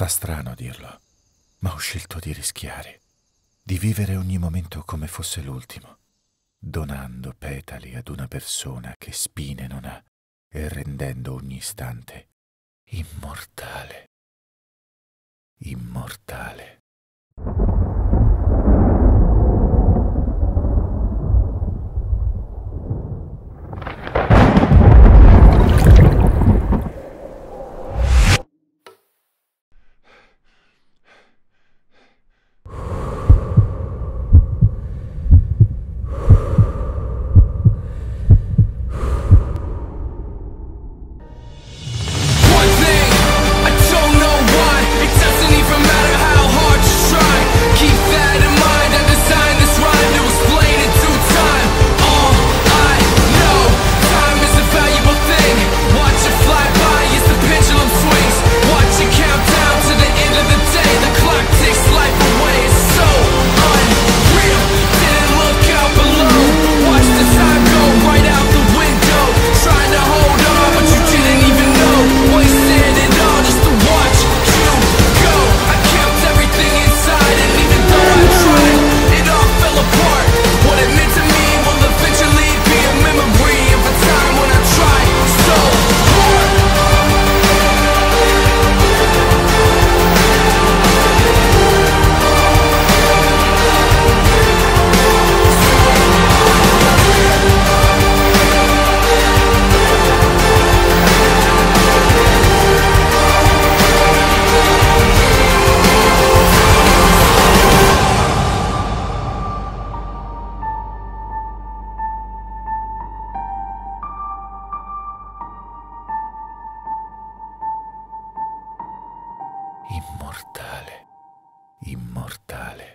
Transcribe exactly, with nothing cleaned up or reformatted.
Fa strano dirlo, ma ho scelto di rischiare, di vivere ogni momento come fosse l'ultimo, donando petali ad una persona che spine non ha e rendendo ogni istante immortale. Immortale. Immortale, immortale.